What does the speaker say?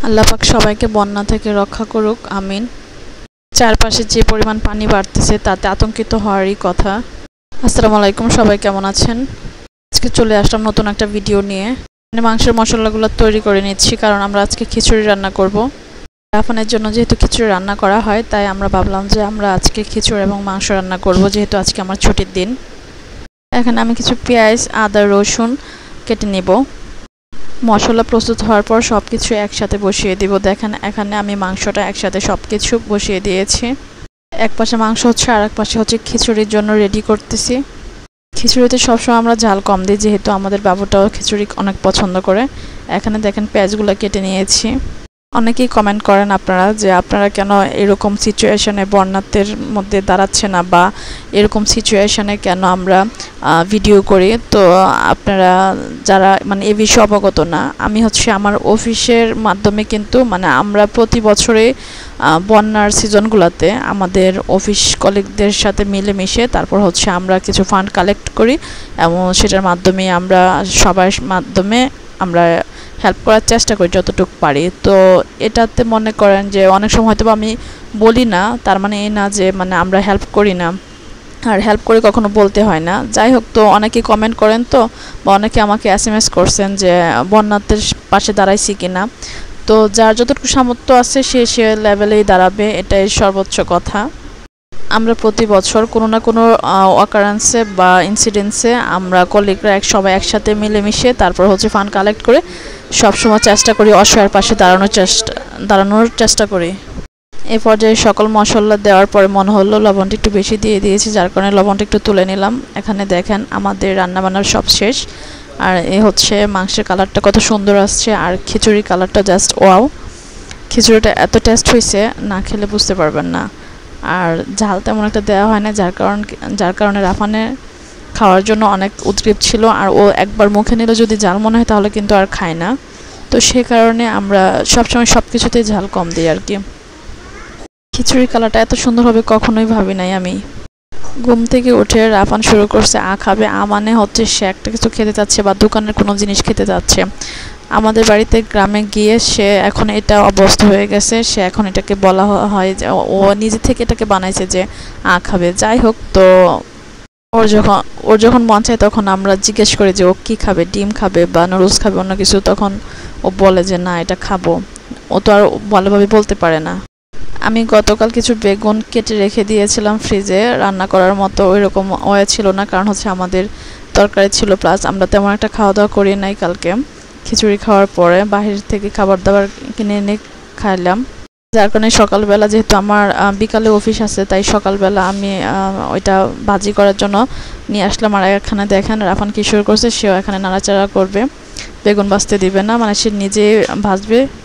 আল্লাহ পাক সবাইকে বন্যা থেকে রক্ষা করুক, আমিন। চারপাশে যে পরিমাণ পানি বাড়তেছে তাতে আতঙ্কিত হওয়ারই কথা। আসসালামু আলাইকুম, সবাই কেমন আছেন? আজকে চলে আসলাম নতুন একটা ভিডিও নিয়ে। মাংসের মশলাগুলো তৈরি করে নিচ্ছি, কারণ আমরা আজকে খিচুড়ি রান্না করব। রাফানের জন্য যেহেতু খিচুড়ি রান্না করা হয়, তাই আমরা ভাবলাম যে আমরা আজকে খিচুড়ি এবং মাংস রান্না করব, যেহেতু আজকে আমার ছুটির দিন। এখানে আমি কিছু পেঁয়াজ, আদা, রসুন কেটে নেব। মশলা প্রস্তুত হওয়ার পর সব কিছু একসাথে বসিয়ে দিব। দেখেন, এখানে আমি মাংসটা একসাথে সব কিছু বসিয়ে দিয়েছি। এক পাশে মাংস হচ্ছে, আর এক পাশে হচ্ছে খিচুড়ির জন্য রেডি করতেছি। খিচুড়িতে সবসময় আমরা ঝাল কম দিই, যেহেতু আমাদের বাবুটাও খিচুড়ি অনেক পছন্দ করে। এখানে দেখেন পেঁয়াজগুলো কেটে নিয়েছি। অনেকেই কমেন্ট করেন আপনারা যে আপনারা কেন এরকম সিচুয়েশনে বন্যার মধ্যে দাঁড়াচ্ছে না, বা এরকম সিচুয়েশনে কেন আমরা ভিডিও করি। তো আপনারা যারা এ বিষয়ে অবগত না, আমি হচ্ছে আমার অফিসের মাধ্যমে কিন্তু আমরা প্রতি বছরে বন্যার সিজনগুলোতে আমাদের অফিস কলিগদের সাথে মিলেমিশে তারপর হচ্ছে আমরা কিছু ফান্ড কালেক্ট করি, এবং সেটার মাধ্যমে আমরা সবার মাধ্যমে আমরা হেল্প করার চেষ্টা করি যতটুকু পারি। তো এটাতে মনে করেন যে অনেক সময় হয়তো আমি বলি না, তার মানে এই না যে আমরা হেল্প করি না, আর হেল্প করে কখনো বলতে হয় না। যাই হোক, তো অনেকেই কমেন্ট করেন, তো বা অনেকে আমাকে SMS করছেন যে বন্যাদের পাশে দাঁড়াইছি কিনা। তো যার যতটুকু সামর্থ্য আছে সে লেভেলেই দাঁড়াবে, এটাই সর্বোচ্চ কথা। আমরা প্রতি বছর কোনো না কোনো অকারেন্সে বা ইনসিডেন্সে আমরা কলিগরা সবাই একসাথে মিলেমিশে তারপর হচ্ছে ফান্ড কালেক্ট করে সবসময় চেষ্টা করি অসহায়ের পাশে দাঁড়ানোর চেষ্টা করি। এই পর্যায়ে সকল মশলা দেওয়ার পরে মনে হলো লবণটা একটু বেশি দিয়ে দিয়েছি, যার কারণে লবণটা একটু তুলে নিলাম। এখানে দেখেন আমাদের রান্নাবান্নার সব শেষ, আর এ হচ্ছে মাংসের কালারটা কত সুন্দর আসছে, আর খিচুড়ির কালারটা জাস্ট ওয়াও। খিচুড়িটা এত টেস্ট হয়েছে, না খেলে বুঝতে পারবেন না। আর ঝাল তেমন একটা দেওয়া হয় না, যার কারণে রাফানের খাওয়ার জন্য অনেক উদ্গ্রীব ছিল, আর ও একবার মুখে নিলে যদি ঝাল মনে হয় তাহলে কিন্তু আর খায় না। তো সে কারণে আমরা সবসময় সব কিছুতেই ঝাল কম দিই আর কি। খিচুড়ির কালারটা এত সুন্দর হবে কখনোই ভাবি নাই আমি। ঘুম থেকে উঠে রাফান শুরু করছে খাবে। মানে হচ্ছে সে একটা কিছু খেতে চাচ্ছে বা দোকানের কোনো জিনিস খেতে চাচ্ছে। আমাদের বাড়িতে গ্রামে গিয়ে সে এখন এটা অভ্যস্ত হয়ে গেছে, সে এখন এটাকে বলা হয় যে ও নিজে থেকে এটাকে বানাইছে যে খাবে। যাই হোক, তো ওর যখন মন চায় তখন আমরা জিজ্ঞেস করি যে ও কী খাবে, ডিম খাবে বা নুডলস খাবে, অন্য কিছু, তখন ও বলে যে না এটা খাবো। ও তো আর ভালোভাবে বলতে পারে না। আমি গতকাল কিছু বেগুন কেটে রেখে দিয়েছিলাম ফ্রিজে, রান্না করার মতো ওইরকম ছিল না, কারণ হচ্ছে আমাদের তরকারি ছিল, প্লাস আমরা তেমন একটা খাওয়া দাওয়া করি নাই কালকে। খিচুড়ি খাওয়ার পরে বাহির থেকে খাবার দাবার কিনে এনে খাইলাম, যার কারণে সকালবেলা যেহেতু আমার বিকালে অফিস আছে, তাই সকালবেলা আমি ওইটা ভাজি করার জন্য নিয়ে আসলাম। আর এখানে দেখেন রাফান কি শুরু করছে, সেও এখানে নাড়াচাড়া করবে, বেগুন ভাজতে দিবে না, সে নিজে ভাজবে।